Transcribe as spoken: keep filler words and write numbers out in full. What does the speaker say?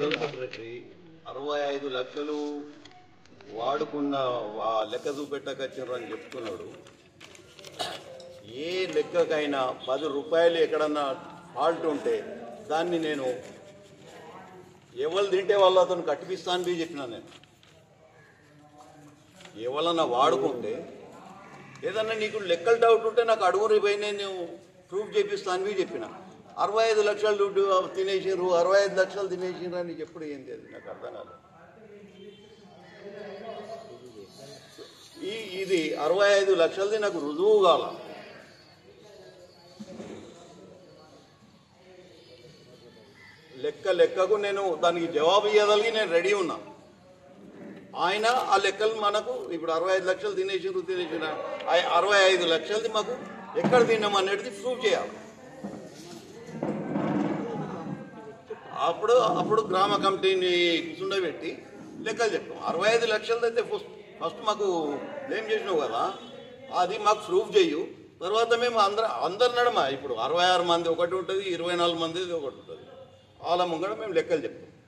Secretary అరవై ఐదు లక్షలు వాడుకున్న లెక్క చూపెట్టకొచ్చారు అని చెప్తున్నాడు. ఏ లెక్కకైనా పది రూపాయలు ఎక్కడన్నా ఫాల్ట్ ఉంటే దాన్ని నేను ఎవరు తింటే వాళ్ళతో కట్టిపిస్తాను బి చెప్పినా. నేను ఎవరన్నా వాడుకుంటే ఏదన్నా నీకు లెక్కలు డౌట్ ఉంటే నాకు అడుగురి పోయి నేను ప్రూఫ్ చేపిస్తాను బి చెప్పిన. అరవై ఐదు లక్షలు దుడ్డు తినేసారు, అరవై ఐదు లక్షలు తినేసారు అని ఎప్పుడు ఏంది అది నాకు అర్థం కాదు. ఈ ఇది అరవై ఐదు లక్షలది నాకు రుజువు కాల. లెక్క లెక్కకు నేను దానికి జవాబు ఇవ్వగలిగి నేను రెడీ ఉన్నా. ఆయన ఆ లెక్కలు మనకు ఇప్పుడు అరవై ఐదు లక్షలు తినేసారు తినేసిన అరవై ఐదు లక్షలది మాకు ఎక్కడ తిన్నాం అనేది ప్రూవ్ చేయాలి. అప్పుడు అప్పుడు గ్రామ కమిటీని కూర్చుండబెట్టి లెక్కలు చెప్తాం. అరవై ఐదు లక్షలది అయితే ఫస్ట్ ఫస్ట్ మాకు బ్లేమ్ చేసినావు కదా, అది మాకు ప్రూఫ్ చేయు. తర్వాత మేము అందర అందరు నడమ ఇప్పుడు అరవై ఆరు మంది ఒకటి ఉంటుంది, ఇరవై నాలుగు మంది ఒకటి ఉంటుంది. వాళ్ళ ముంగడ మేము లెక్కలు చెప్తాం.